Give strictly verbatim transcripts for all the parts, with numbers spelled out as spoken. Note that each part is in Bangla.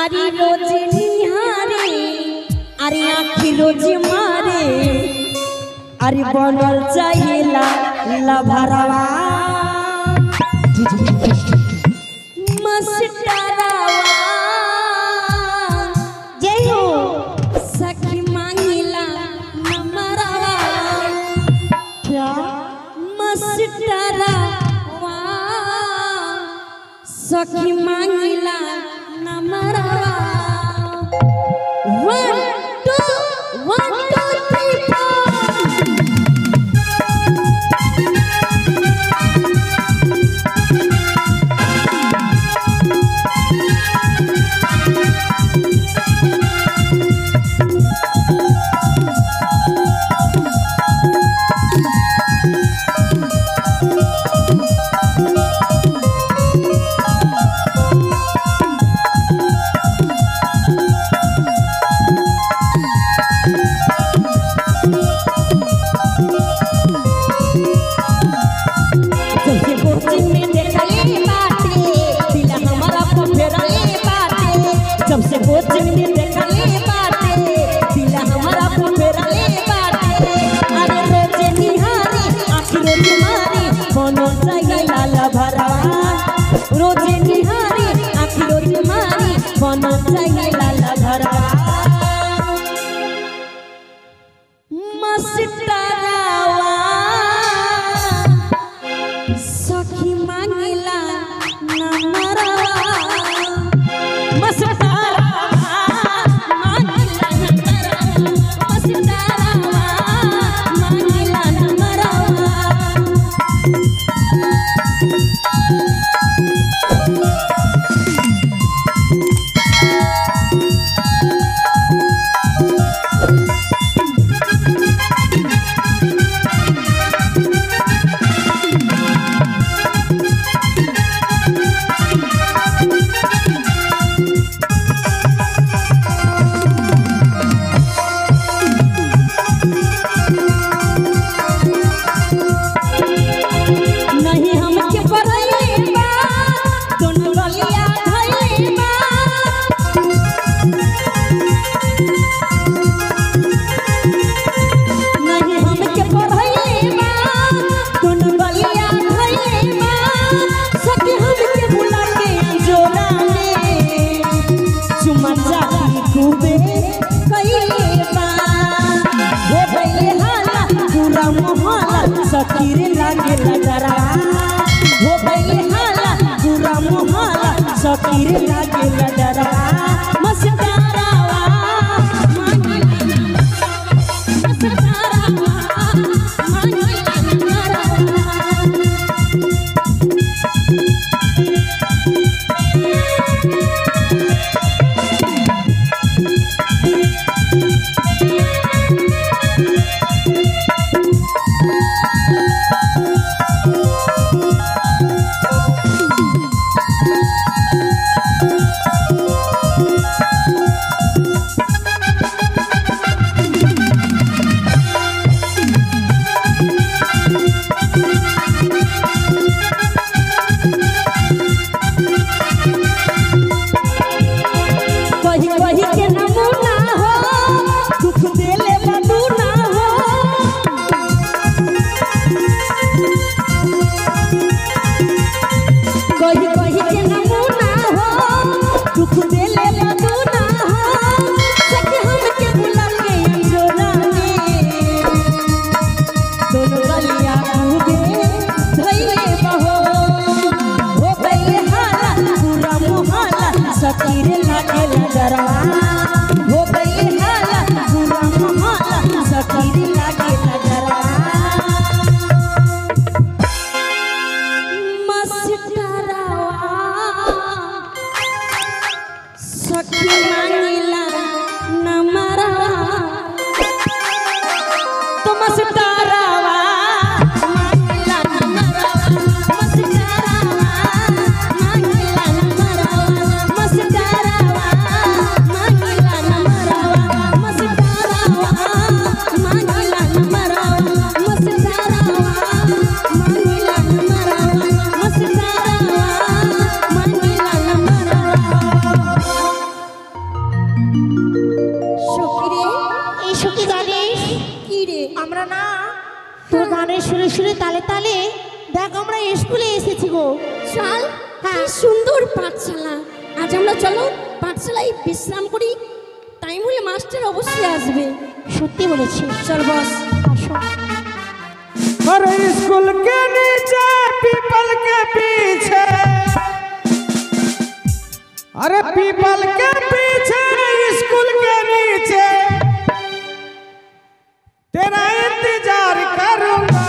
अरे रोज निहारे अरे आखी रोज मारे अरे बनल चाहिला लभरवा मस्टरवा जय हो सखी मांगिला नमरवा क्या मस्टरवा सखी मांगिला नमरवा one two one two three जब से कोचिंग में देखले बाटे दिल हमारा पुरले बाटे अरे रोज निहारी आखिर तुम्हारी कोनो चाहिला लभरवा रोज निहारी आखिर तुम्हारी कोनो चाहिला लभरवा मस्टरवा सखी मांगिला नमरवा मस्टरवा सखीर लागे लडरा हो गई हाला पूरा मोहल्ला सखीर लागे लडरा मस्टरवा मांगिला मस्टरवा मांगिला नमरवा सखीर लागे लडरा हो गई हाला पूरा मोहल्ला सखीर लागे लडरा मस्टरवा सखी मांगिला नमरवा तो मस्टरवा मांगिला नमरवा मस्टरवा मांगिला नमरवा मस्टरवा मांगिला नमरवा मस्टरवा मांगिला नमरवा জানিস কি রে? আমরা না তোর গানের সুরে সুরে তালে তালে দেখ আমরা স্কুলে এসেছি গো। চল, হ্যাঁ। কি সুন্দর পাঠশালা। আজ আমরা চলো পাঠশালায় বিশ্রাম করি, টাইম হলে মাস্টার অবশ্যই আসবে। সত্যি বলেছিস। চল বস। আসো। अरे स्कूल के नीचे पीपल के पीछे, अरे पीपल के पीछे स्कूल के नीचे तेरा इंतजार करूंगा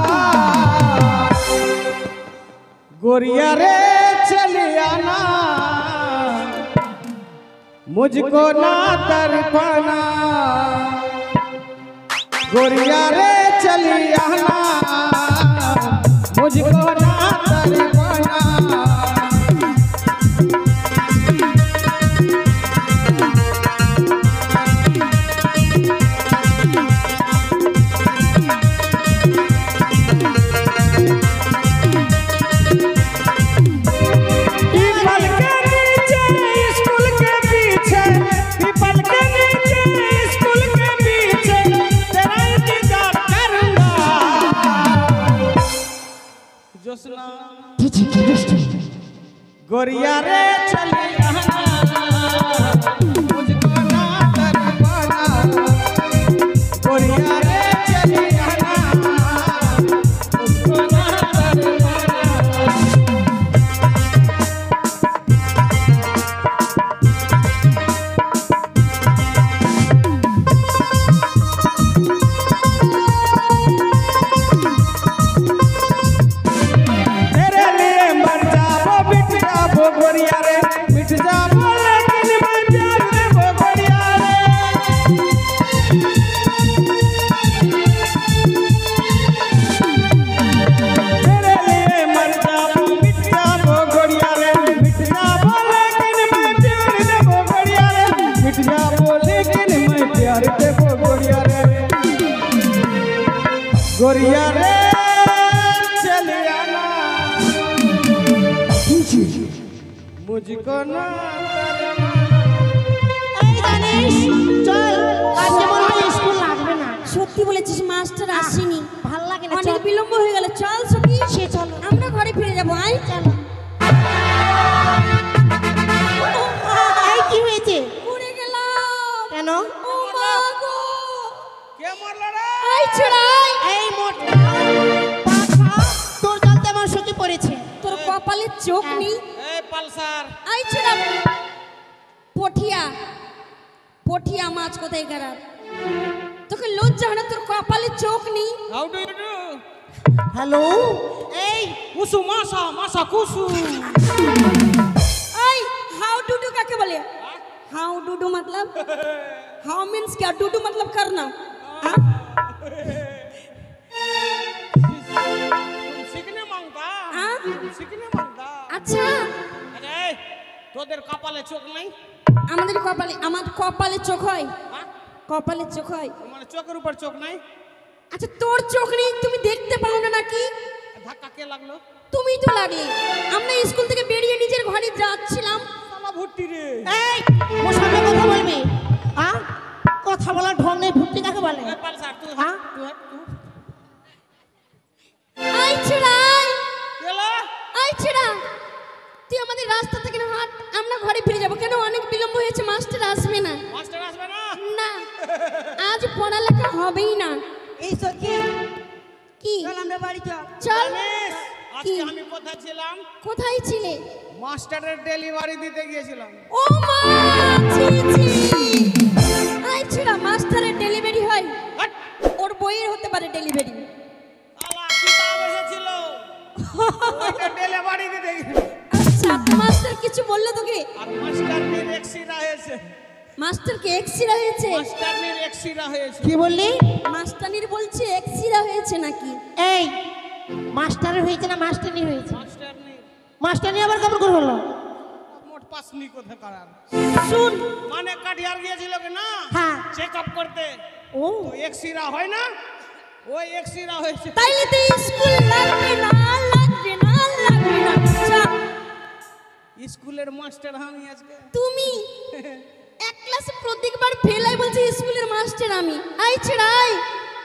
गोरिया रे चली आना मुझको ना तड़पाना गोरिया रे चली आना मुझको ना तड़पाना पीपल के नीचे स्कूल के पीछे पीपल के नीचे स्कूल के पीछे तेरा इंतजार करूंगा जोसना गोरिया रे चली आना मुझको ना तड़पाना गोरिया रे चली आना मुझको ना तड़पाना तेरे लिए मर जाबो मिट जाबो गोरिया रे मिट जाबो लेकिन मैं प्यार देबो गोरिया रे तेरे लिए मर जाबो मिट जाबो गोरिया रे मिट जाबो लेकिन मैं प्यार देबो गोरिया रे मिट जाबो लेकिन मैं प्यार देबो गोरिया रे गोरिया रे चले आना मुझको ना এই জানিস চল আজকে মনে হয় স্কুল লাগবে না। সত্যি বলেছিস, মাস্টার আসেনি। ভাল লাগে না। অনেক চল বিলম্ব হয়ে গেল। চল সখী, সে চলো। আমরা ঘরে ফিরে যাবো। আয় চলো। এই কি হয়েছে? ঘুরে গেলাম। কেন? ও মা গো, কে মারলো রে আই ছড়াই। এই মোটা পাখা তোর জানতে আমার সখী পড়েছে। তোর কপালে চোখ নেই। এই পালসার আই ছড়া পঠিয়া পঠিয়া মাছ কোথায় গেলাম? তোকে লজ্জা হয় না? তোর কপালে চোখ নেই। How do you do hello এই কুসু মাসা মাসা কুসু এই হাউ डू डू কাকে বলে? हाउ डू डू मतलब हाउ मीन्स क्या? डू डू मतलब करना। हाँ? सीखने मांगता हाँ? सीखने मांगता अच्छा, আরে তোদের কপালে চোখ নাই আমাদের কপালে আমার কপালে চোখ হয়? হ্যাঁ কপালে চোখ হয়? মানে চোখের উপর চোখ নাই আচ্ছা, তোর চোখ নেই, তুমি দেখতে পাও না নাকি? ধাক্কা কে লাগলো তুমি তো লাগলে। আমরা স্কুল থেকে বেরিয়ে নিজের ঘরে যাচ্ছিলাম। শালা ভুট্টি রে এই ওর সামনে কথা বলবি? হ্যাঁ কথা বলার ঢং নেই। ভুট্টি কাকে বলে? এ পালসার তুই হ্যাঁ? তুই তুই আই ছিড়াই, এলা আই ছিড়া, তুই আমাদের রাস্তা থেকে না হাট, আমরা ঘরে ফিরে যাবো। কেন? অনেক বিলম্ব হয়েছে, মাস্টার আসবে না। মাস্টার আসবে না না, আজ পড়ালেখা হবেই না। এই সখী কি? চল আমরা বাড়ি চল। চল। জানিস কি? আজকে আমি কোথায় ছিলাম? কোথায় ছিলে? মাস্টারের ডেলিভারি দিতে গিয়েছিলাম। ও মা, ছি ছি। আই ছিড়া, মাস্টারের ডেলিভারি হয়? হাট! ওর বইয়ের হতে পারে ডেলিভারি। শালা কিতাব এসেছিল ওইটা ডেলিভারি দিতে গিয়ে আচ্ছা, তো মাস্টার কিছু বললো তোকে? আর মাস্টারনির এক্সিরা হয়েছে মাস্টারকে এক্সিরা হয়েছে? মাস্টারনির এক্সিরা হয়েছে কি বললি? মাস্টারনির বলছে এক্সিরা হয়েছে নাকি? এই মাস্টারের হয়েছে না মাস্টারনি হয়েছে? মাস্টারনির মাস্টারনি আবার কেমন করে হলো? মোট পাসনি কোথা কারার শুন, মানে কাটিয়ার গিয়েছিল কি না হ্যাঁ। চেক আপ করতে, ও তো এক্সিরা হয় না, ওই এক্সিরা হয়েছে। তাইলে তো স্কুল লাগবে না, লাগবে না, লাগবে না। চল। স্কুলের মাস্টার আমি আজকে তুমি এক ক্লাসে প্রত্যেকবার ফেলাই বলছে স্কুলের মাস্টার আমি। আই ছেড়াই,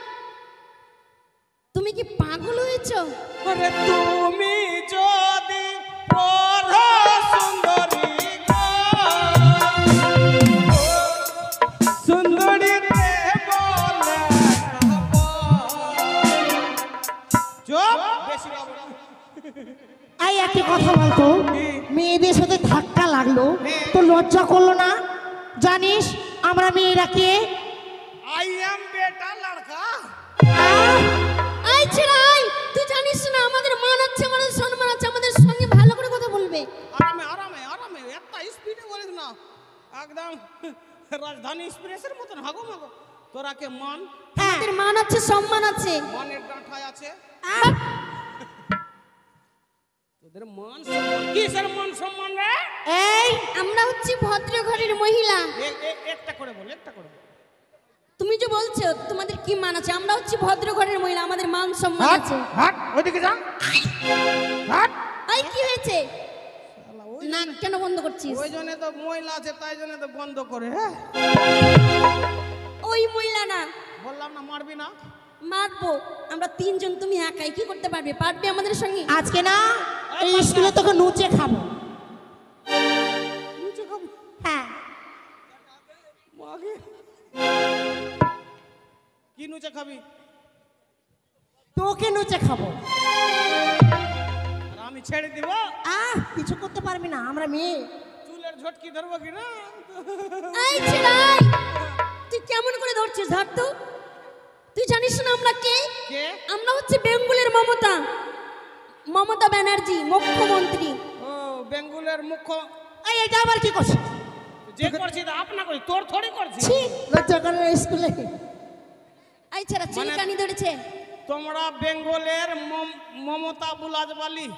তুমি কি পাগল হয়েছো? আরে তুমি যদি পড়ো সুন্দরী গো, সুন্দরী রে বলে খাবো। চুপ, বেশি বাবু। এই একটি কথা বলতো, মেয়েদের সাথে ধাক্কা লাগলো তো লজ্জা করলো না? জানিস আমরা মেয়েরা কে? আই এম বেটা লড়কা। আই ছেড়াই, তুই জানিস না আমাদের মান আছে, আমাদের সম্মান আছে, আমাদের সঙ্গে ভালো করে কথা বলবে। আরামে আরামে আরামে, এত স্পিডে বলিস না, একদম রাজধানী এক্সপ্রেসের মতন হাগো মাগো। তোরা কে মান, আমাদের মান আছে, সম্মান আছে। মানের ডাঁঠায় আছে। আহ! তোদের মান সম্মান, কিসের মান সম্মান রে? এই আমরা হচ্ছি ভদ্র ঘরের মহিলা। এ- এ- একটা করে বল, একটা করে বল। তুমি যে বলছো তোমাদের কি মান আছে, আমরা হচ্ছি ভদ্র ঘরের মহিলা, আমাদের মান সম্মান হাট আছে। হাট ওইদিকে যা, হাট। এই কি হয়েছে? শালা, ওই নাক কেন বন্ধ করছিস? ওই জন্য তো মহিলা আছে, তাই জন্য তো বন্ধ করে। হ্যাঁ ওই মহিলা না, বললাম না মারবি না। মারবো আমরা তিনজন, তুমি একাই কি করতে পারবে? পারবে আমাদের সঙ্গে? আজকে না এই স্কুলে তোকে নুচে খাবো। নিচে খাবি হ্যাঁ, মাগে, কি নুচে খাবি? তোকে নুচে খাবো। আর আমি ছেড়ে দিব? আহ কিছু করতে পারবি না, আমরা মেয়ে। চুলের ঝটকি ধরবো কি না? এই ছেড়াই, তুই কেমন করে ধরছিস? ধর তো। তুই জানিস না আমরা কে? কে? আমরা হচ্ছে বেঙ্গলের মমতা, মমতা ব্যানার্জি, মুখ্যমন্ত্রী। ও বেঙ্গুলের মুখ্য। এই এটা আবার কি করছিস? যে করছি তা আপনা করি, তোর থোড়ি করছি। ছি, লজ্জা করে না স্কুলে। এই ছেড়া চিলকানি ধরেছে। তোমরা বেঙ্গলের মম- মমতা বুলাজবালি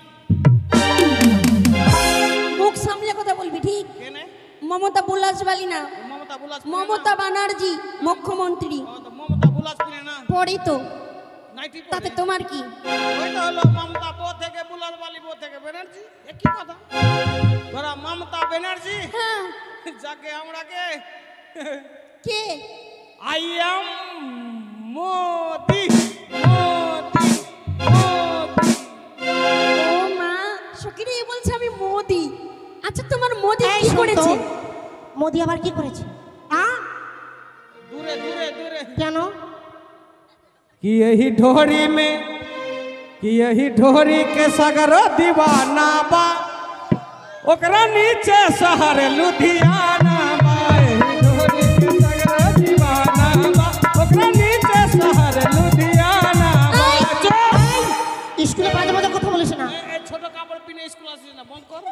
মুখ সামলে কথা বলবি, ঠিক? কেনে? মমতা বুলাজবালি না, মমতা বুলাজ মমতা ব্যানার্জি মুখ্যমন্ত্রী। মমতা বুলাজ কিনে না, পড়ি তো, নাইটি পরে। তাতে তোমার কি? ওই তো হলো মমতা বো থেকে বুলাজবালি, বো থেকে ব্যানার্জি, একই কথা। তোরা মমতা ব্যানার্জি, হ্যাঁ, যাকে আমরা কে কে? I am Modi, Modi, Modi. ও মা, সকিরে বলছে আমি মোদি। আচ্ছা তোমার মোদি এই কি শোন তো, করেছে? মোদি আবার কি করেছে? আ দূরে দূরে দূরে। কেন? कि यही ढोरी में कि यही ढोरी के सगर दीवाना बा, ओकरा नीचे शहर लुधियाना बा। यही ढोरी के सगर दीवाना बा, ओकरा नीचे शहर लुधियाना बा। এই, चुप! এই, স্কুলে বাজে বাজে কথা বলিস না। এ- এ ছোট কাপড় পিনে স্কুল আসিস না, বন্ধ কর।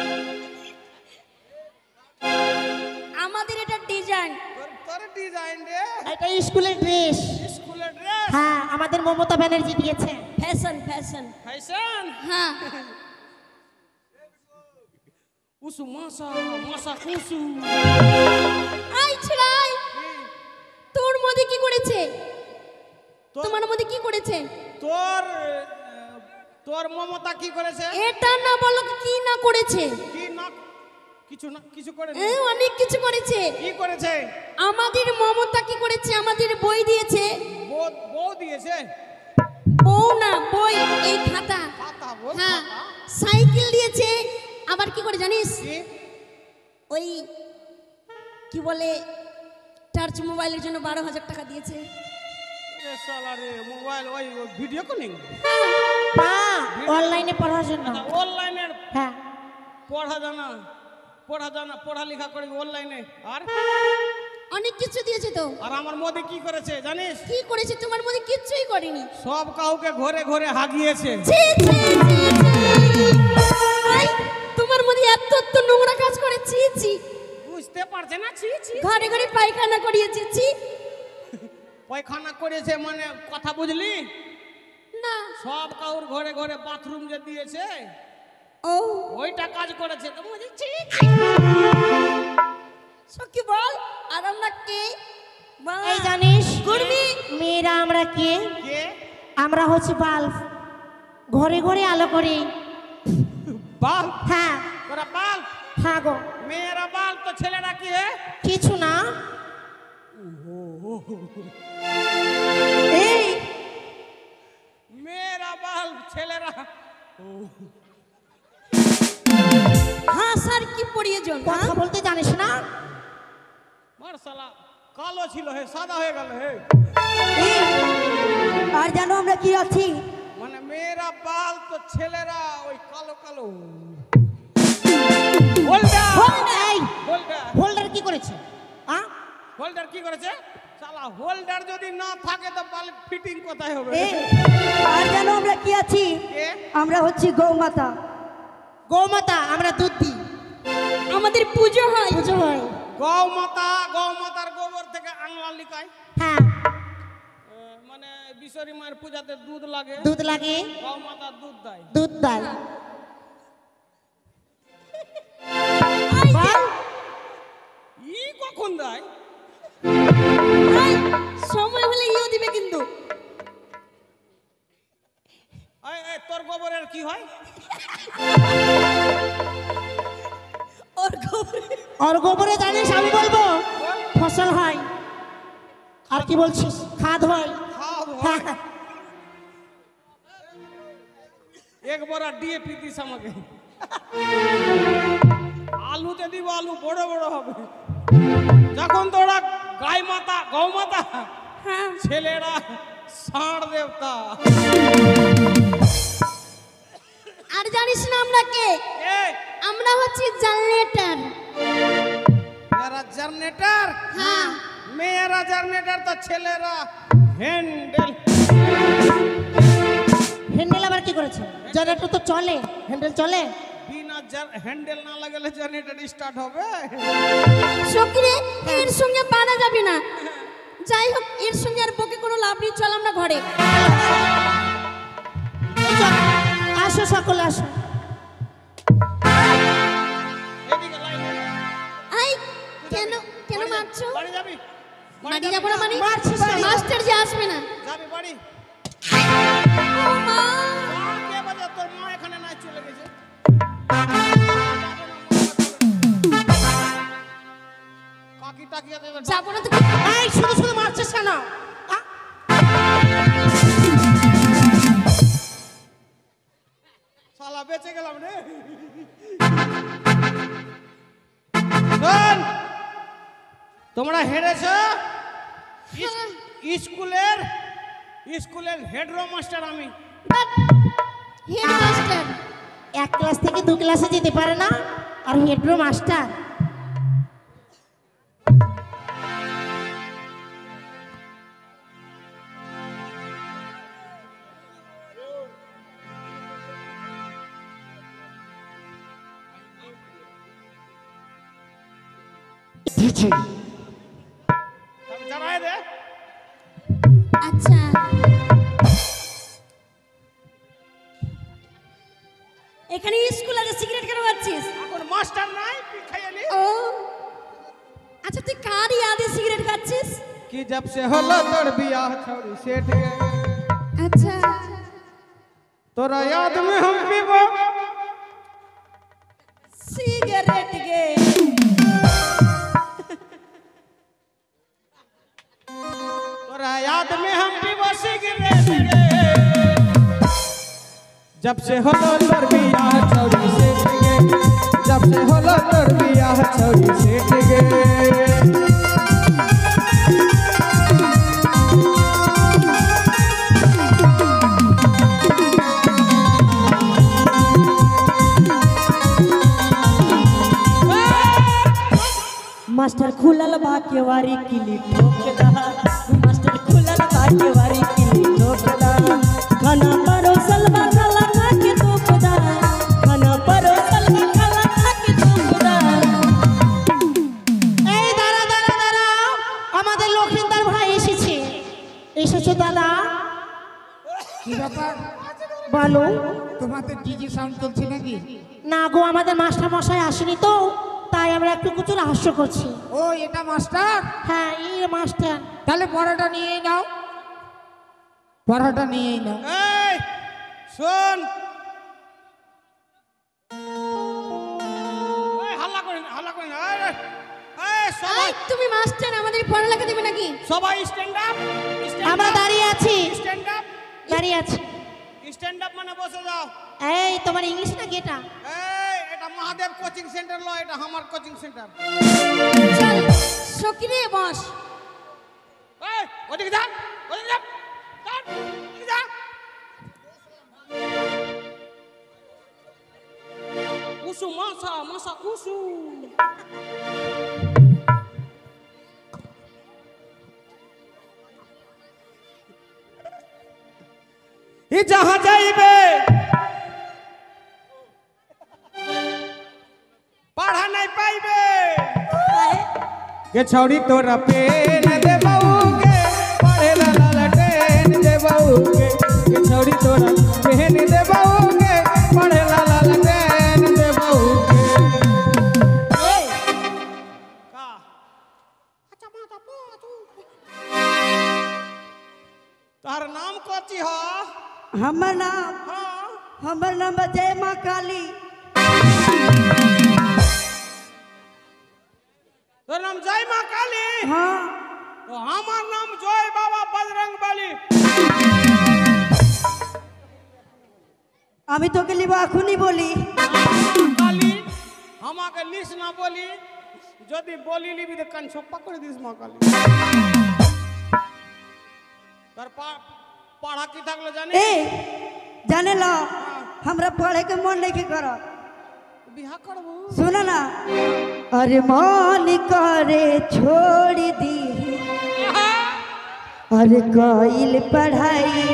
আমাদের এটা ডিজাইন। তোর তোর ডিজাইন রে, এটা স্কুলের ড্রেস। স্কুলের ড্রেস, হ্যাঁ, আমাদের মমতা ব্যানার্জি দিয়েছে। Fashion fashion. ফ্যাশন। হ্যাঁ, উসু মাসা মাসা কুসু। এই ছেড়াই, তোর মোদি কি করেছে? তোর- তোমার মোদি কি করেছে? তোর তোর মমতা কি করেছে? এটা না বলো কি না করেছে? কি না, কিছু না, কিছু করে এ, অনেক কিছু করেছে। কি করেছে? আমাদের মমতা কি করেছে? আমাদের বই দিয়েছে। বউ বউ দিয়েছে, বউ না, বই, এই খাতা। খাতা, বল হ্যাঁ, খাতা। সাইকেল দিয়েছে। আবার কি করে জানিস? কি? ওই কি বলে, টাচ মোবাইলের জন্য বারো হাজার টাকা দিয়েছে। এ শালা রে, মোবাইল ওই ভিডিও কলিং, হ্যাঁ, অনলাইনে পড়ার জন্য। অনলাইনের হ্যাঁ, পড়া জানা, পড়া জানা, পড়ালেখা করে অনলাইনে। আর অনেক কিছু দিয়েছে তো। আর আমার মোদি কি করেছে জানিস? কি করেছে? তোমার মধ্যে কিচ্ছুই করেনি। সব কাউকে ঘরে ঘরে হাগিয়েছে। ছি, ছি, ছি, ছি। এই, তোমার মধ্যে এত এত নোংরা কাজ করে। ছি ছি, বুঝতে পারছে না, ছি ছি। ঘরে ঘরে পায়খানা করিয়েছে। ছি পায়খানা করেছে মানে কথা বুঝলি? না। সব কাউর ঘরে ঘরে বাথরুম যে দিয়েছে, ও ওইটা কাজ করেছে। তো বুঝি ছি। সখী বল, আর আমরা কে? বল। এই জানিস করবি? মেয়েরা আমরা কে? কে? আমরা হচ্ছে বাল্ব, ঘরে ঘরে আলো করি। বাল, হ্যাঁ তোরা বাল। হ্যাঁ গো, मेरा बाल तो ছেলেরা কি হে কিছু না। এই मेरा बाल ছেলেরা হ্যাঁ স্যার কি প্রয়োজন? কথা বলতে জানিস না? মার শালা কালো ছিল হে সাদা হয়ে গেল হে। এই, আর জানো আমরা কি আছি? মানে মেরা বাল তো ছেলেরা ওই কালো কালো। হোল্ডার এই হোল্ডার হোল্ডার কি করেছে? হ্যাঁ হোল্ডার কি করেছে? শালা হোল্ডার যদি না থাকে তো বাল ফিটিং কোথায় হবে? এই, আর জানো আমরা কি আছি? কে? আমরা হচ্ছি গৌমাতা। গৌমাতা, আমরা দুধ দিই, আমাদের পুজো হয়। পুজো হয়। গৌ মাতা গৌ মাতার গোবর থেকে আংলা লিকায়। হ্যাঁ আহ, মানে বিশ্বরী মায়ের পূজাতে দুধ লাগে, দুধ লাগে, গৌ মাতা দুধ দেয়। দুধ দেয়। বল। ই কখন দেয়? এই, সময় হলে ইও দিবে কিন্তু। এই, এই, তোর গোবরের কি হয়? ওর গোবরে আর গোবরে জানিস আমি বলবো বল। ফসল হয়। আর কি বলছিস? খাদ হয়। খাওয়া হ্যাঁ, হয়। এক বড়া ডিএপি দিস আমাকে। আলুতে দিব, আলু বড় বড় হবে। যখন তোরা গাই মাতা গৌ মাতা, হ্যাঁ ছেলেরা ষাঁড় দেবতা। আর জানিস না আমরা কে? এ আমরা হচ্ছি জেনারেটর। মেরা জেনারেটর। হ্যাঁ মেরা জেনারেটর তো ছেলেরা হ্যান্ডেল। হ্যান্ডেল আবার কি করেছে? জেনারেটর তো চলে, হ্যান্ডেল চলে। বিনা হ্যান্ডেল না লাগালে জেনারেটর স্টার্ট হবে? সকিরে এর সঙ্গে পারা যাবে না। যাই হোক এর সঙ্গে আর বকে কোনো লাভ নেই, চল আমরা ঘরে। এই চল, আসো সকলে আসো। এদিকে লাইন। আই কেন কেন মারছো? বাড়ি যাবি? বাড়ি যাবো না মানে? মারছিস কেন? মাস্টার যে আসবে না। যাবি বাড়ি? ও মা, মা কে বাজে? তোর মা এখানে নাই, চলে গেছে। কাকি টাকিয়া দেবে। যাবো না তো। এই শুধু শুধু মারছিস কেন? আ? শালা বেঁচে গেলাম রে। শোন, তোমরা হেরেছ। স্কুলের স্কুলের হেডরো মাস্টার আমি। হেডমাস্টার এক ক্লাস থেকে দু ক্লাসে যেতে পারে না, আর হেডরো মাস্টার। আমি জানাই দে। আচ্ছা এখানে স্কুল আছে, সিগারেট কেন খাচ্ছিস? এখন মাস্টার নাই, খাইয়ে নি। ও আচ্ছা তুই কার ইয়াদে সিগারেট খাচ্ছিস? कि जब से होला तोर बियाह छौरी सेठ गे, আচ্ছা तोरा याद में हम पीबो সিগারেট গে। तोरा याद में हम पीबो सिगरेट गे। जब से होला तोर बियाह छौरी सेठ गे, जब से होला तोर बियाह छौरी सेठ गे। मास्टर खुलल बा केवारी किली ठोकदा, मास्टर खुलल बा केवारी किली ठोकदा। खाना परोसल बा खाला खा के ठोकदा, खाना परोसल बा खाला खा के ठोकदा। এই দাঁড়া দাঁড়া দাঁড়া, আমাদের লক্ষিন্দার ভাই এসেছে। এসেছে দাদা। কি ব্যাপার? বলো। তোমাদের ডিজি সাউন্ড চলছে নাকি? না গো, আমাদের মাস্টার মশাই আসেনি তো, তাই আমরা একটু কিছু হাস্য করছি। ও এটা মাস্টার? হ্যাঁ এই মাস্টার। তাহলে পড়াটা নিয়েই নাও, পড়াটা নিয়েই নাও। এই শোন, এই হাল্লা করেন হাল্লা করেন সবাই তুমি মাস্টার আমাদের পড়ালেখা দেবে নাকি? সবাই স্ট্যান্ড আপ আমরা দাঁড়িয়ে আছি স্ট্যান্ড আপ দাঁড়িয়ে আছি স্ট্যান্ড আপ মানে বসে যাও। এই তোমার ইংলিশ নাকি এটা? এই এটা মহাদেব কোচিং সেন্টার লয়, এটা আমার কোচিং সেন্টার। চল সকিরে বস। এই ওদিকে যা, ওদিকে যা, যা, ওদিকে যা। কুসু মশা মশা কুসু। ই जहां जाइबे पढ़ा नहीं पाइबे के छौड़ी तोरा पेन दे बऊगे पढ़े ला ललटेन दे बऊगे के छौड़ी तोरा पेन दे बऊगे पढ़े ला ललटेन दे बऊगे का अच्छा माता पो तू तार नाम कोची हो? हमर नाम हाँ हमर नाम जय माँ काली। तो नाम जय माँ काली? हाँ तो हमार नाम जय बाबा बजरंग बली। আমি তোকে লিবা এখনই বলি। काली हमाके लिस ना बोली, যদি বলি লিবি তো কান ছপ্পা করে দিস মা কালী। তার पढ़ा की থাকলো জানি? ए जाने ला हमरा पढ़े के मन नहीं कर। बिहा करबो सुन ना अरे मन करे छोड़ दी अरे कइल पढ़ाई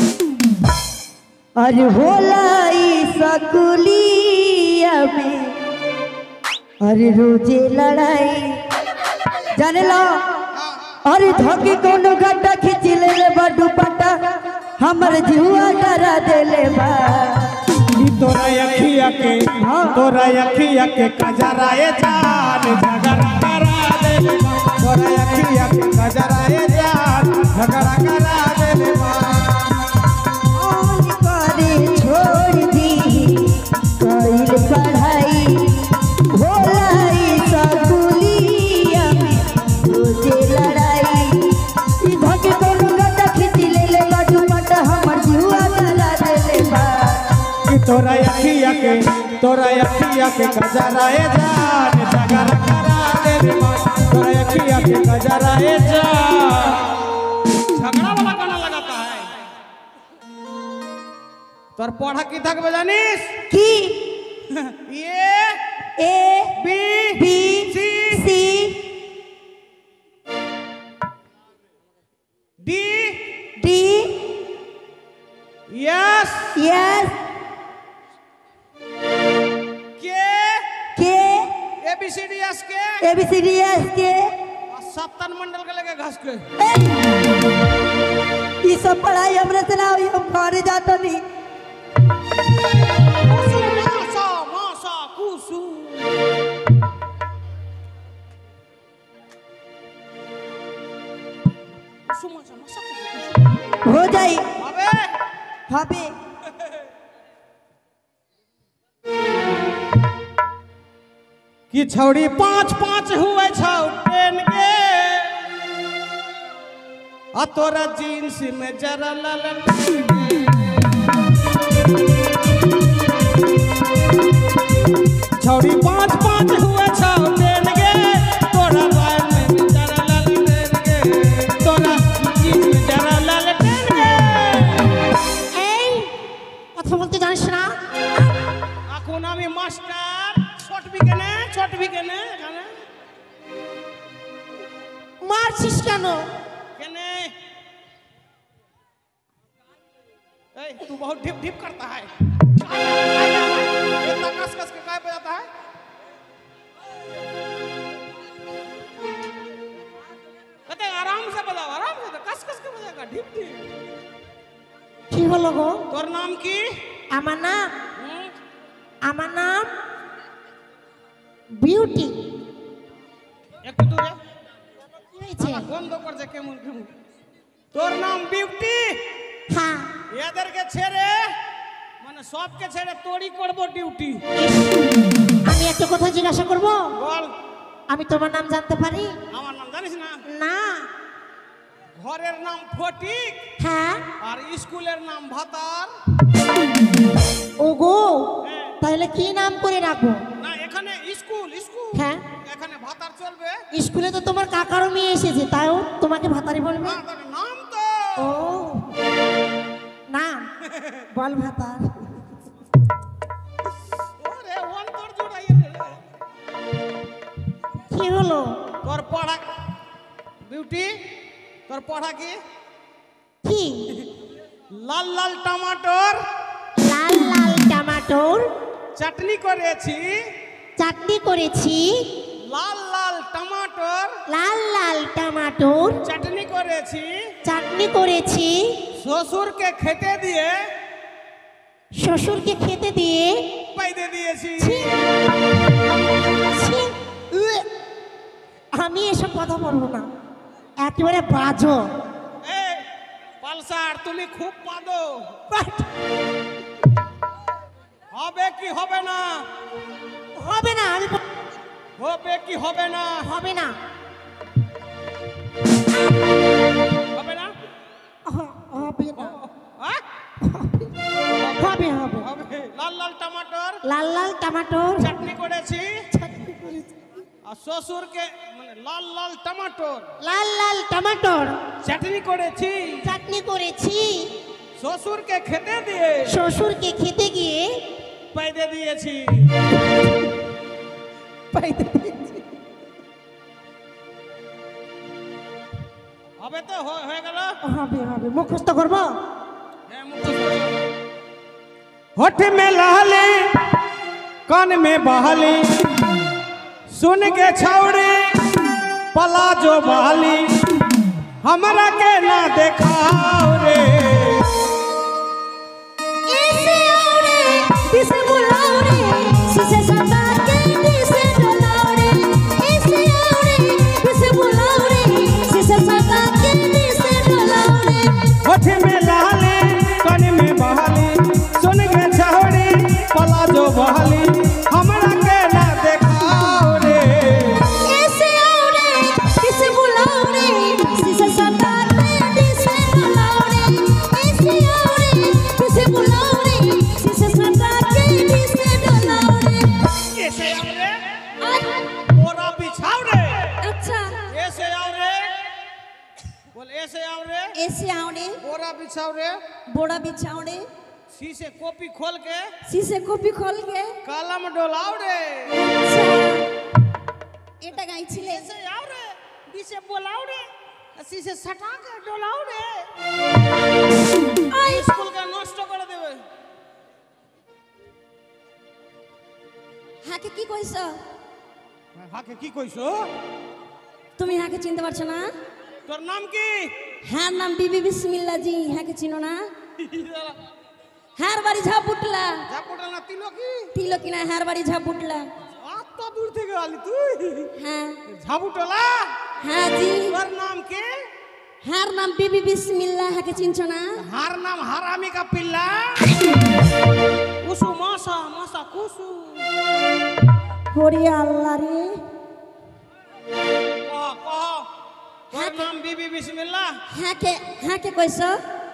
अरे होला ई सकुलिया में अरे रोजे लड़ाई जाने ला अरे धोके कोनो गड्ढा खींच ले ले बा दुपट्टा हमर जुआ डरा देले बा। तोरा अखिया के तोरा अखिया के कजराए जान झगड़ा करा दे। तोरा अखिया के कजराए जान झगड़ा करा दे। मन करे छोड़ दी कइल पढ़ाई होला ई सकुलिया में रोजे लड़ाई ई धके कोनो गड्ढा खींच ले ले बा दुपट्टा हमर जुआ डरा देले बा। तोरा अखिया के तोरा अखिया के कजराए जान झगड़ा करा दे। तोरा अखिया के कजराए जान झगड़ा वाला गाना लगाता है। तोर पढ़ा की থাকবে জানিস? की ये A B B C C D D S S K K A B C D S K A B C D S K और सप्तन मंडल के लगे घास के। ये सब पढ़ाई हमरे से ना हुई हम घरे जाता नहीं। मासा मासा कुसु कुसु मासा मासा कुसु हो जाई अबे हबे कि छौड़ी पांच पांच हुए छौ ट्रेन के आ तोरा जींस में जरा ललन छौड़ी पांच पांच हुए छौ ट्रेन के तोरा बाल में जरा ललन के तोरा जींस में जरा ललन के। এই কথা বলতে জানিস না? এখন আমি মাস্টার ছোট বিকেনে ছোট বিকেনে এখানে মারছিস কেন? কেনে ए तू बहुत ढिप ढिप करता है इतना कस कस के काय बजाता है? कहते आराम से बजाओ आराम से तो कस कस के बजाएगा ढिप ढिप। কি হলো গো? तोर नाम की? আমার নাম हम्म, আমার নাম বিউটি। একটু দূরে কি হয়েছে? আমার বন্ধ করছে কেমন কেমন। তোর নাম বিউটি? হ্যাঁ এদেরকে ছেড়ে মানে সবকে ছেড়ে তোরই করব ডিউটি। আমি একটা কথা জিজ্ঞাসা করব? বল। আমি তোমার নাম জানতে পারি? আমার নাম জানিস না? না। ঘরের নাম ফটিক হ্যাঁ। আর স্কুলের নাম ভাতার। ওগো, হ্যাঁ। তাহলে কি নাম করে রাখবো? না এখানে স্কুল স্কুল হ্যাঁ। এখানে ভাতার চলবে। স্কুলে তো তোমার কাকারও মেয়ে এসেছে, তাও তোমাকে ভাতারি বলবে? না, তার নাম তো ও নাম বল ভাতার। ওরে অন্তর জোড়াইয়ে রে। কি হলো? তোর পড়া বিউটি, তোর পড়া কি? কি? লাল লাল টমাটোর লাল লাল টমাটোর চাটনি করেছি। চাটনি করেছি। লাল লাল টমাটোর লাল লাল টমাটোর চাটনি করেছি। চাটনি করেছি। শ্বশুরকে খেতে দিয়ে শ্বশুরকে খেতে দিয়ে পাইতে দিয়েছি। ছি, ছি, উয়ে। আমি এসব কথা বলবো না, একেবারে বাজো। এই পালসার, তুমি খুব পাদো। হবে কি হবে না? হবে না, আমি বল- হবে কি হবে না? হবে না। হবে না? হ- হবে না। হ্যাঁ? হবে হবে। হবে। লাল লাল টমাটোর লাল লাল টমাটোর চাটনি করেছি। চাটনি করেছি। আর শ্বশুরকে মানে লাল লাল টমাটোর লাল লাল টমাটোর চাটনি করেছি। চাটনি করেছি। শ্বশুরকে খেতে দিয়ে শ্বশুরকে খেতে গিয়ে পাইতে দিয়েছি। পাইতে দিয়েছি। হবে তো? হ- হয়ে গেল। হবে হবে। মুখস্থ করবো? হ্যাঁ, মুখস্থ করো। होठ में लाली कान में बहाली सुन के छौड़ी पला जो बहाली हमरा के ना देखाओ रे। ऐसे आओ रे, दिसे बुलाओ रे, शीशे सटा के दिसे डोलाओ रे। ऐसे आओ रे, दिसे बुलाओ रे, शीशे सटा के दिसे डोलाओ रे। होठ में लाली कान में बहाली सुन के छौड़ी पला जो बहाली हमरा के ना देखाओ रे। ऐसे आओ रे, दिसे बुलाओ रे, शीशे सटा के दिसे डोलाओ रे। ऐसे आओ रे, दिसे बुलाओ रे, शीशे सटा के दिसे डोलाओ रे। ऐसे आओ रे, आज मोरा बिछाओ रे। अच्छा, ऐसे आओ रे, बोल ऐसे आओ रे, ऐसे आओ रे, बोरा बिछाओ रे। बोड़ा बिछाओ रे, शीशे कॉपी खोल के शीशे कॉपी खोल के। कलम डोलाओ रे। আচ্ছা, এটা গাইছিলে? ऐसे आओ रे, शीशे बोलाओ रे, शीशे सटा के डोलाओ रे। আই स्कूल का नष्ट कर देबे। হাকে কি কইছো? হাকে কি কইছো? তুমি হাকে চিনতে পারছো না? তোর নাম কি? হ্যাঁ নাম বিবি বিসমিল্লাহ জি। হাকে চিনো না? হ্যাঁ বাড়ি ঝাপুটলা। জাপুটা না তিলো কি? তিলো কিনা হ্যাঁ বাড়ি ঝাপুটলা। এত দূর থেকে আলি তুই? হ্যাঁ ঝাবুটলা? হ্যাঁ জি। তোর নাম কি? হ্যাঁ নাম বিবি বিসমিল্লাহ। হাকে চিনছো না? হার নাম হারামি का पिल्ला। কুসু মাসা মাসা কুসু। হরি আল্লাহ রে। কহ কহ তোর নাম বিবি বিসমিল্লাহ। হ্যাঁ কে হ্যাঁ কে কইছো?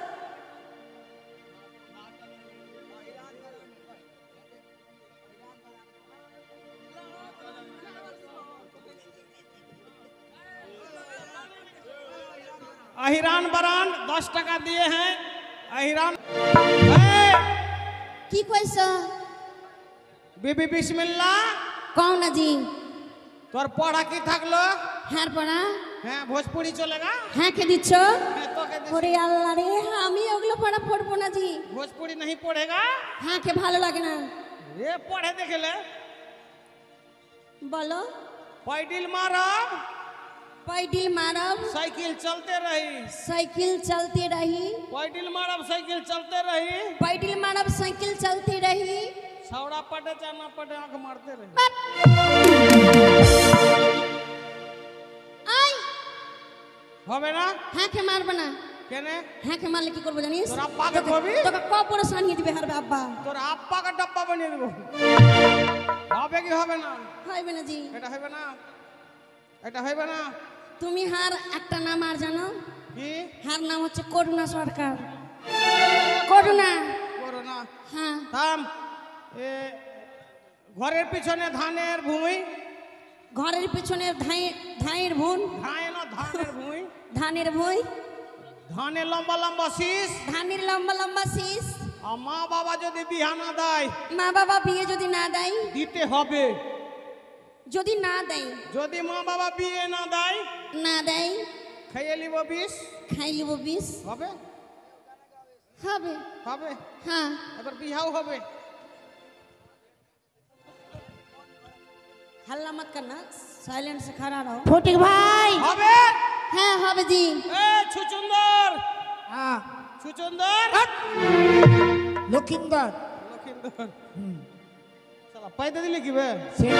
अहिरान बरान दस टका दिए हैं। अहिरान ए, কি কইছো? बीबी बिस्मिल्लाह। কও না জি। তোর পড়া কি থাকলো? হ্যাঁ পড়া। হ্যাঁ ভোজপুরি চলেগা। হ্যাঁ কে দিচ্ছ? হ্যাঁ তোকে দিছি। ওরে আল্লাহ রে, আমি ওগুলো পড়া পড়বো না জি। भोजपुरी नहीं पढ़ेगा। হ্যাঁ কে ভালো লাগে না। ये पढ़े देखे ले। বলো। पैडिल मारब पैडिल मारब साइकिल चलते रही। साइकिल चलती रही। पैडिल मारब साइकिल चलते रही। पैडिल मारब साइकिल चलती रही। छौड़ा पटे चाहे ना पटे आंख मारते रही। आई হবে না? হ্যাঁ কে মারবে না। কেনে? হ্যাঁ কে মারলে কি করবো জানিস? তোর আব্বাকে কবি? তোকে ক পরেশান নিয়ে দিবে হারবে আব্বা। তোর আব্বা का डब्बा बनिए देबो। হবে কি হবে না? হইবে না জি। এটা হবে না। এটা হইবে না তুমি হার একটা নাম আর জানো? কি হার নাম হচ্ছে করুণা সরকার। করুণা। করো না হ্যাঁ। থাম এ ঘরের পিছনে ধানের ভূমি ঘরের পিছনে ধাই ধানের ভুন। ধান না ধানের ভূমি ধানের ভুই। ধানের লম্বা লম্বা শীষ ধানের লম্বা লম্বা শীষ। আর মা বাবা যদি বিহা না দেয় মা বাবা বিয়ে যদি না দেয়, দিতে হবে। যদি না দেয়, যদি মা বাবা বিয়ে না দেয় না দেয়, খাইয়ে লিব বিষ খাই লিব বিষ। হবে হবে। হবে হ্যাঁ। এবার বিহাও হবে। हल्ला मत करना, साइलेंट से खड़ा रहो। ফটিক ভাই হবে হ্যাঁ হবে জি। এ ছুচুন্দর হ্যাঁ ছুচুন্দর লক্ষিন্দর লক্ষিন্দর শালা পাইতে দিলে কি বে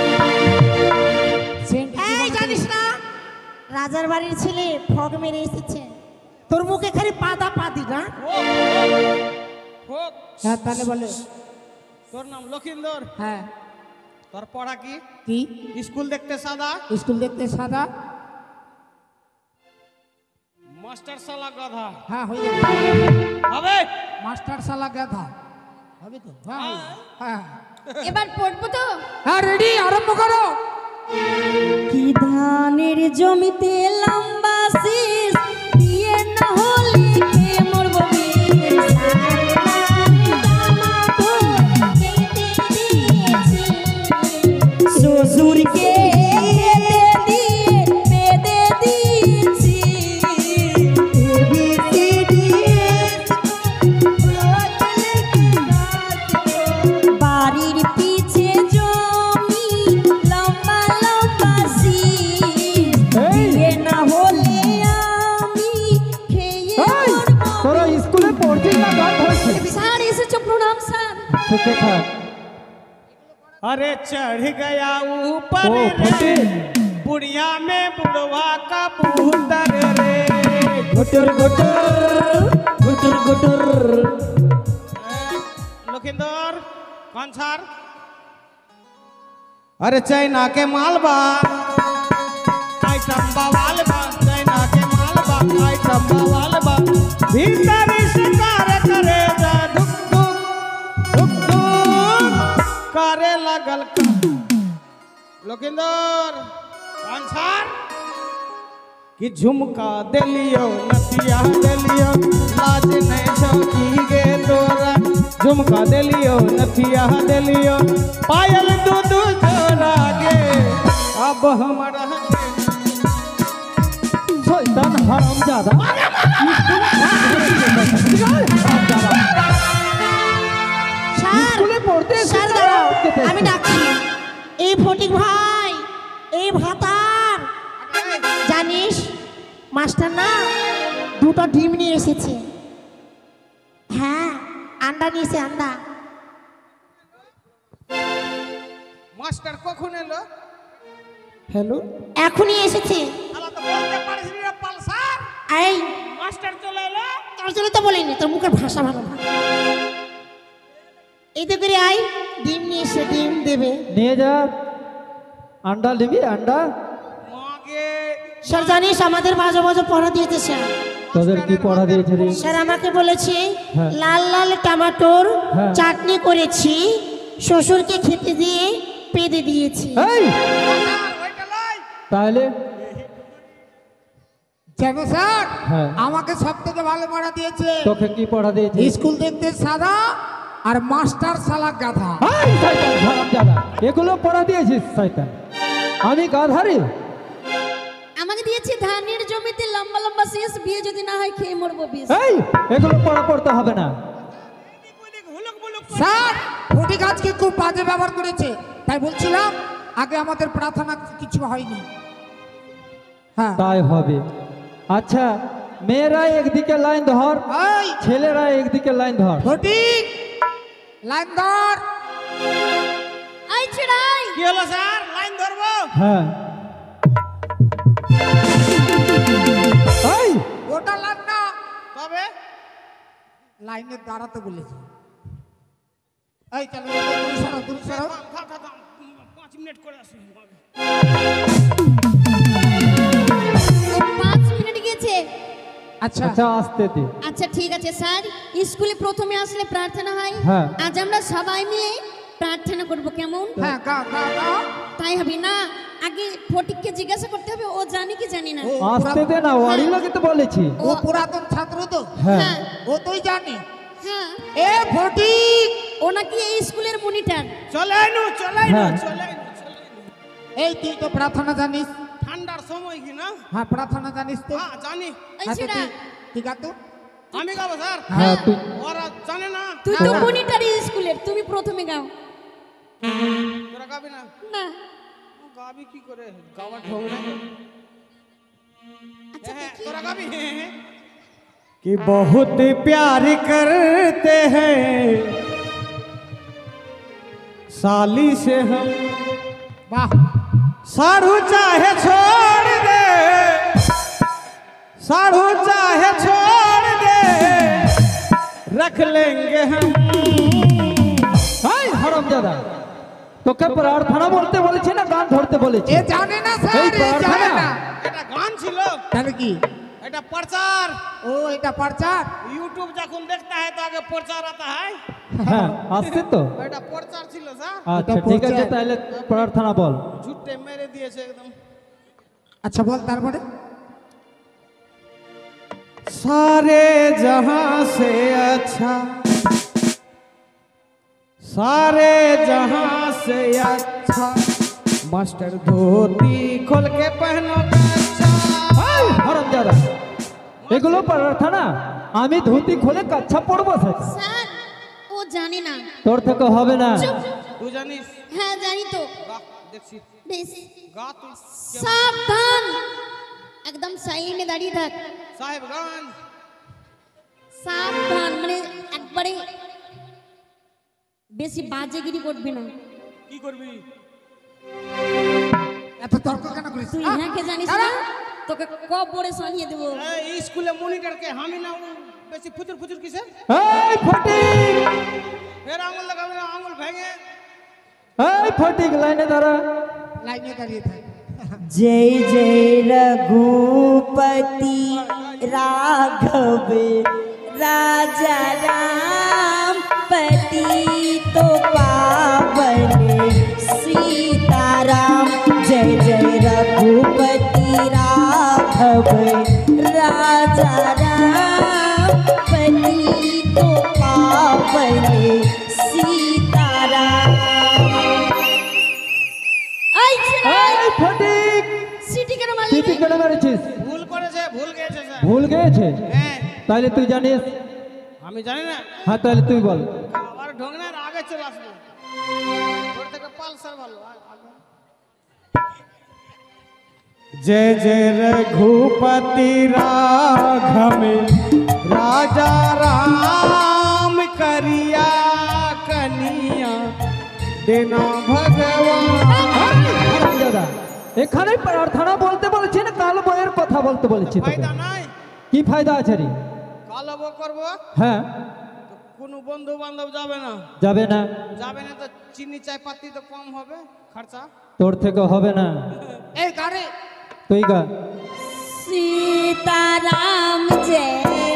এই জানিস না রাজার বাড়ির ছেলে ফগ মেরে এসেছে, তোর মুখে খালি পাদা পাদি না। হোক হ্যাঁ তাহলে বলে তোর নাম লক্ষিন্দর হ্যাঁ তোর পড়া কি কি স্কুল দেখতে সাদা স্কুল দেখতে সাদা মাস্টার শালা গাধা হ্যাঁ হয়ে যাবে হবে মাস্টার শালা গাধা হবে তো হ্যাঁ হ্যাঁ এবার পড়বো তো। হ্যাঁ রেডি আরম্ভ করো কি ধানের জমিতে লম্বা শীষ দিয়ে না হলে কে মরবো বিষ। শ্বশুরকে দিয়ে বেঁধে দিয়েছি বাড়ির পিছে জমি লম্বা লম্বা শীষ দিয়ে না হলে আমি খেয়ে মরবো। তোরা স্কুলে পড়ছিস না গান ধরছিস স্যার এসেছো, প্রণাম স্যার। सुखे था अरे चढ़ गया ऊपर ओ, रे फटे। बुढ़िया में बुढ़वा का पुतर रे गुटर गुटर गुटर गुटर लखिंदर कौन सर अरे चाइना के मालबा आइटम बवाल बा चाइना के मालबा आइटम बवाल बा भीतर शिकार करे जा धुक धुक धुक धुक करे लगल लखिंदर कौन सर कि झुमका देलियो नथिया देलियो लाज नहीं छकी गे तोरा झुमका देलियो नथिया देलियो पायल दू दू जोड़ा गे अब हमारा शैतान हरामजादा স্যার পড়তে স্যার দাঁড়াও, আমি ডাকছি। এই ফটিক ভাই, এই ভাতার জানিস মাস্টার না দুটো ডিম নিয়ে এসেছে। হ্যাঁ আন্ডা নিয়েছে, আন্ডা। মাস্টার কখন এলো হ্যালো এখনই এসেছে। আলা তো বলতে পারিস নি রে পালসার এই মাস্টার চলে এলো তোর জন্য তো বলিনি, তোর মুখের ভাষা ভালো না। এই তো করে আই, ডিম নিয়ে এসে ডিম দেবে। নিয়ে যা আন্ডা নিবি আন্ডা মাগে স্যার জানিস আমাদের মাঝে মাঝে পড়া দিয়েছে স্যার। তোদের কি পড়া দিয়েছে রে স্যার আমাকে বলেছে হ্যাঁ। লাল লাল টমেটোর হ্যাঁ। চাটনি করেছি, শ্বশুরকে খেতে দিয়ে পেদে দিয়েছি। এই ওইটা লই তাহলে জানো স্যার হ্যাঁ। আমাকে সব থেকে ভালো পড়া দিয়েছে তোকে কি পড়া দিয়েছে স্কুল দেখতে সাদা আর মাস্টার শালা গাধা এই শয়তান হারামজাদা এগুলো পড়া দিয়েছিস শয়তান আমি গাধা রে আমাকে দিয়েছে ধানের জমিতে লম্বা লম্বা শীষ বিয়ে যদি না হয় খেয়ে মরবো বিষ। এই এগুলো পড়া পড়তে হবে না হুলুক বুলুক স্যার ফটিক আজকে খুব বাজে ব্যবহার করেছে, তাই বলছিলাম আগে আমাদের প্রার্থনা কিছু হয়নি। হ্যাঁ তাই হবে আচ্ছা মেয়েরা একদিকে লাইন ধর এই ছেলেরা একদিকে লাইন ধর ফটিক লাইন ধর আই ছিড়াই কি হলো স্যার লাইন ধরবো হ্যাঁ এই ওটা লাইন না তবে লাইনে দাঁড়াতে বলেছে। এই চলো তুমি সরো তুমি সরো থাম, থাম, থাম, থাম, পাঁচ মিনিট করে আসি এসেছে? আচ্ছা আচ্ছা আসতে দে। আচ্ছা ঠিক আছে স্যার, স্কুলে প্রথমে আসলে প্রার্থনা হয়। হ্যাঁ। আজ আমরা সবাই মিলে প্রার্থনা করব, কেমন? হ্যাঁ গা গা গা তাই হবে না? আগে ফটিককে জিজ্ঞাসা করতে হবে ও জানে কি জানি না। ও আসতে দে না, ওয়ারি লাগে তো বলেছি। ও পুরাতন ছাত্র তো, হ্যাঁ হ্যাঁ ও তুই জানি। হ্যাঁ, এ ফটিক, ও নাকি এই স্কুলের মনিটর। চলে নু চলে নু হ্যাঁ। চলে নু চলে নু। এই তুই তো প্রার্থনা জানিস? ঠান্ডার সময় কি না? হ্যাঁ প্রার্থনা জানিস তো? হ্যাঁ জানি। এই আচ্ছা ছেড়া, তুই ঠিক আছে। আমি গাবো স্যার। হ্যাঁ তুই ওরা জানে না। তুই তো মনিটর স্কুলের, তুমি প্রথমে গাও। তোরা গাবি না? না ও গাবি কি করে? গাওয়া ঢং না। আচ্ছা হ্যাঁ দেখি। তোরা গাবি? হ্যাঁ হ্যাঁ। कि बहुत प्यार करते हैं साली से हम বাহ, साढ़ू चाहे छोड़ दे साढ़ू चाहे छोड़ दे रख लेंगे हम হাই হারামজাদা, তোকে প্রার্থনা বলতে বলেছি না গান ধরতে বলেছি? এ জানে না স্যার, এই এ জানে প্রার্থনা? না। এটা গান ছিল, তাহলে কি? এটা প্রচার। ও এটা প্রচার। यूट्यूब যখন দেখতা है तो आगे प्रचार आता है। হ্যাঁ আসছে তো। এটা প্রচার ছিল স্যার। আচ্ছা ঠিক আছে, তাহলে প্রার্থনা বল। ঝুটে মেরে দিয়েছে একদম। আচ্ছা বল তারপরে। सारे जहां से अच्छा सारे जहां से अच्छा मास्टर धोती खोल के पहनो अच्छा হাই হারামজাদা, এগুলো প্রার্থনা? আমি ধুতি খুলে কাচ্ছা পড়বো সেটা? স্যার ও জানে না। তোর থেকে হবে না। চুপ। তুই জানিস? হ্যাঁ জানি তো। গা দেখছি। বেশ গা তুই। সাবধান, একদম সাইডে দাঁড়িয়ে থাক। সাহেবগঞ্জ। সাবধান মানে একবারে বেশি বাজেগিরি করবি না। কি করবি? এত তর্ক কেন করিস? তুই আহ, ইহাকে জানিস দাঁড়া। না, তোকে কবরে সানিয়ে দেবো। এই স্কুলে মনিটরকে আমি না ও বেশি ফুচুর ফুচুর কিসে? এই ফটিক, ফের আঙুল লাগাবি না, আঙুল ভেঙে। এই ফটিক লাইনে দাঁড়া। লাইনে দাঁড়িয়ে থাক। जय जय रघुपति राघव राजा राम पति तो पावन सीताराम। जय जय रघुपति राघव राजा राम पति तो पावन सीताराम। এই ছেলে, এই ফটিক, সিটি কেন মারলি? সিটি কেন মেরেছিস? ভুল করেছে, ভুল গেছে স্যার। ভুল গেছে? হ্যাঁ তাহলে তুই জানিস? আমি জানি না। হ্যাঁ তাহলে তুই বল। আবার ঢোকনার আগে চলে আসবো। তোর থেকে পালসার ভালো। আ- আগে। जय जय रघुपति राघव राजा राम करिया कनिया देना भगवान হারামজাদা, এখানে প্রার্থনা বলতে বলেছি না কাল বইয়ের কথা বলতে বলেছি তোকে? ফায়দা নাই। কি ফায়দা আছে রে? কালো বউ করবো, হ্যাঁ কোনো বন্ধু বান্ধব যাবে না। যাবে না? যাবে না তো চিনি চাই পাতি তো কম হবে খরচা। তোর থেকে হবে না। এই গাড়ি তুই গা। सीताराम जय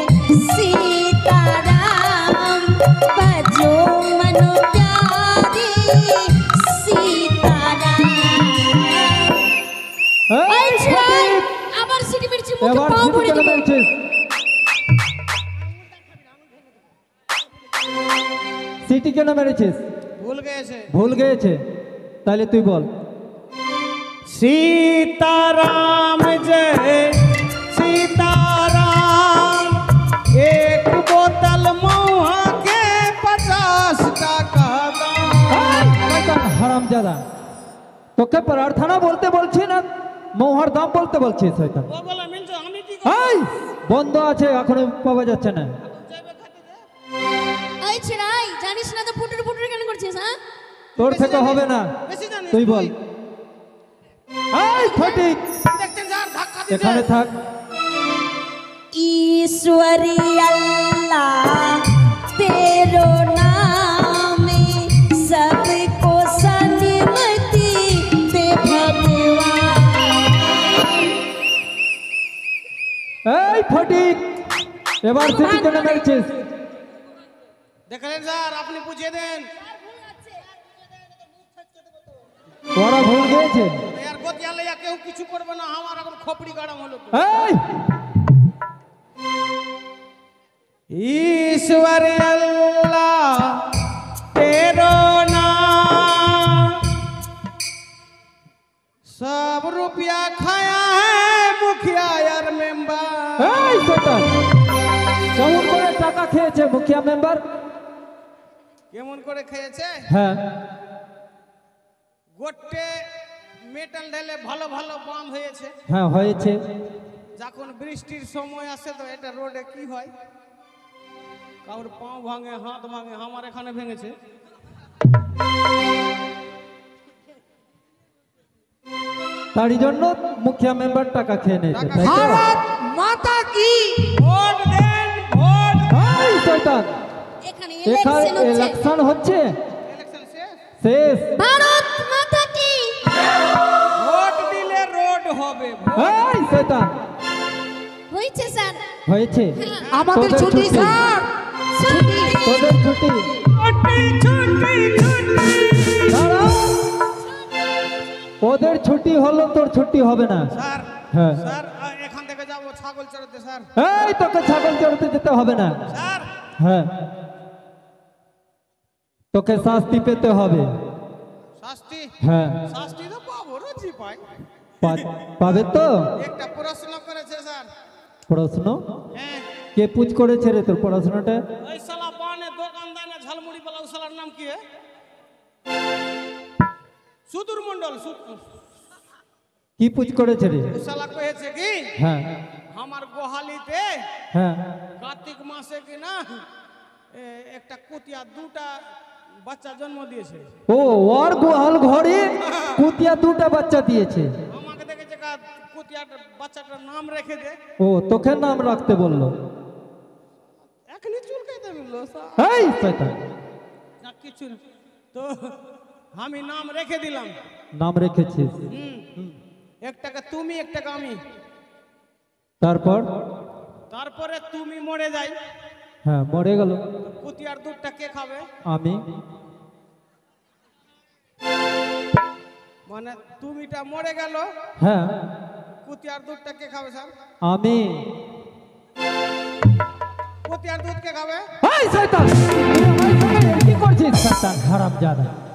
सीताराम बजो मनो प्यारे सीताराम। এই এই ছেলে, ফটিক, আবার সিটি মেরেছি, মুখে এবার পাও সিটি ভরে কেন দেবো। মেরেছিস? সিটি কেন মেরেছিস? ভুল গেছে। ভুল গেছে? তাহলে তুই বল। सीताराम जय सीताराम एक बोतल महुआ के पचास टका दाम হারামজাদা, তোকে প্রার্থনা বলতে বলছি না মৌহার দাম বলতে বলছিস হয়তো? ও বলে মিনছো আমি কি করব? এই বন্ধ আছে, এখনো পাওয়া যাচ্ছে না। যাবে খাতে দে। এই ছেলে, এই, জানিস না তো ফুটুর ফুটুর কেন করছিস? হ্যাঁ তোর থেকে হবে না। বেশি জানিস তুই বল। এই ফটিক, দেখছেন স্যার ধাক্কা দিতে। এখানে থাক। ईश्वरी अल्लाह तेरो नाम सबको सन्मति दे भगवान। এই ফটিক এবার সিটি কেন মেরেছিস দেখলেন স্যার আপনি বুঝিয়ে দেন ওরা ভুল গেছে यार गोतिया लइया केहू কিছু করবে না আমার এখন খপড়ি গাড়াম হলো তো। এই ईश्वर अल्लाह तेरो नाम सब रुपया खाया है मुखिया यार मेंबर এই শয়তান কেমন করে টাকা খেয়েছে মুখিয়া মেম্বার কেমন করে খেয়েছে হ্যাঁ গোটে মেটাল ঢেলে ভালো ভালো বাম হয়েছে হ্যাঁ হয়েছে যখন বৃষ্টির সময় আসে তো এটা রোডে কি হয় কাউর পাও ভাঙে হাত ভাঙে আমার এখানে ভেঙেছে তারই জন্য মুখিয়া মেম্বার টাকা খেয়ে নিয়েছে তাই তো ভারত মাতা কি ভোট দেন ভোট এই শয়তান এখানে এখানে ইলেকশন হচ্ছে ইলেকশন হচ্ছে ইলেকশন শেষ শেষ ভারত মাতা কি ভোট দিলে রোড হবে এই শয়তান হয়েছে স্যার হয়েছে আমাদের তোদের ছুটি স্যার ছুটি তোদের ছুটি দাঁড়া। ওদের ছুটি হলো তোর ছুটি হবে না স্যার হ্যাঁ স্যার আ- এখান থেকে যাব ছাগল চড়াতে স্যার এই তোকে ছাগল চড়তে যেতে হবে না স্যার হ্যাঁ তোকে শাস্তি পেতে হবে শাস্তি হ্যাঁ শাস্তি তো পাবো রোজই পাই পা- পাবে তো একটা প্রশ্ন করেছে স্যার প্রশ্ন হ্যাঁ কে পুজ করেছে রে তোর পড়াশোনাটা ওই শালা পানে দোকানদার না ঝালমুড়ি পালা ওই শালার নাম কি है সুদূর মন্ডল সু- কি পুজ করেছে রে ওই শালা কহেছে কি হ্যাঁ আমার গোহালিতে হ্যাঁ কার্তিক মাসে কি না এ, একটা কুতিয়া দুটা বাচ্চা জন্ম দিয়েছে ও ওর গোয়াল ঘরে কুতিয়া দুটা বাচ্চা দিয়েছে আমাকে দেখেছে কা কুতিয়াটার বাচ্চাটার নাম রেখে দে ও তোকে নাম রাখতে বললো এখনই চুলকাইতে মিললো স্যার এই শয়তান না কিছু না। তো আমি নাম রেখে দিলাম নাম রেখেছিস হুম একটাকে তুমি একটাকে আমি তারপর তারপরে তুমি মরে যাই হ্যাঁ মরে গেল কুতিয়ার দুধটা কে খাবে আমি মানে তুমিটা মরে গেল হ্যাঁ কুতিয়ার দুধটা কে খাবে স্যার আমি কুতিয়ার দুধ কে খাবে এই শয়তান তুই আমার সঙ্গে কি করছিস শয়তান হারামজাদা